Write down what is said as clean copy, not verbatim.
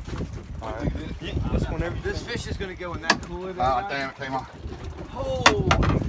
Alright. This fish is gonna go in that cooler there. Damn it, came off. Holy